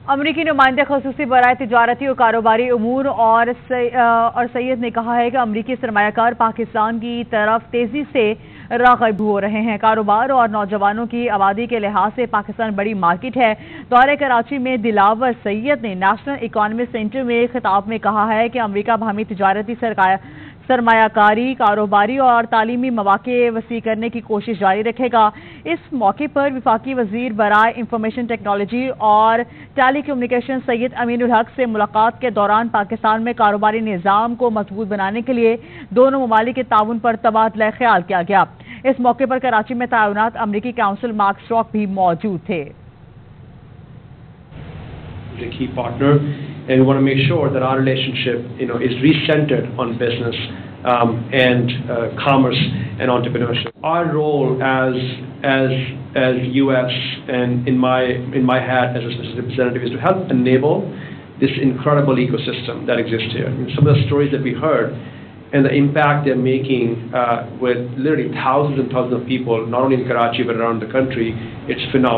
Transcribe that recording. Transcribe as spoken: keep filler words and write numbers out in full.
अमरीकी नुमाइंदे खसूसी बराए तिजारती और कारोबारी उमूर और और सैयद ने कहा है कि अमरीकी सरमायाकार पाकिस्तान की तरफ तेजी से राग़िब हो रहे हैं। कारोबार और नौजवानों की आबादी के लिहाज से पाकिस्तान बड़ी मार्केट है। दौरे कराची में दिलावर सैयद ने नेशनल इकोनॉमिक सेंटर में खिताब में कहा है कि अमरीका बाहमी तिजारती सरमायाकारी, कारोबारी और तालीमी मौके वसी करने की कोशिश जारी रखेगा। इस मौके पर वफाकी वजीर बराए इंफॉर्मेशन टेक्नोलॉजी और टेली कम्युनिकेशन सैयद अमीनुल हक से मुलाकात के दौरान पाकिस्तान में कारोबारी निज़ाम को मजबूत बनाने के लिए दोनों ममालिक के ताउन पर तबादला ख्याल किया गया। इस मौके पर कराची में तैनात अमरीकी काउंसिल मार्क स्ट्रॉक भी मौजूद थे। A key partner, and we want to make sure that our relationship, you know, is recentered on business um, and uh, commerce and entrepreneurship. Our role as as as U S and in my in my hat as a special representative is to help enable this incredible ecosystem that exists here. And some of the stories that we heard and the impact they're making uh, with literally thousands and thousands of people, not only in Karachi but around the country, it's phenomenal.